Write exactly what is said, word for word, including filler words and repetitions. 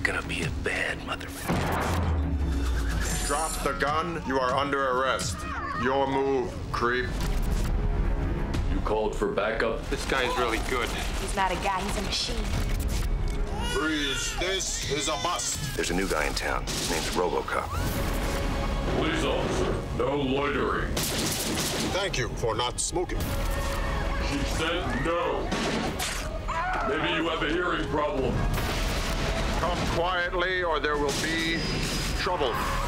gonna be a bad motherfucker. Drop the gun. You are under arrest. Your move, creep. You called for backup? This guy is really good. He's not a guy, he's a machine. Freeze. This is a bust. There's a new guy in town. His name's ROBOCOP. Police officer, no loitering. Thank you for not smoking. She said no. Maybe you have a hearing problem. Come quietly or there will be trouble.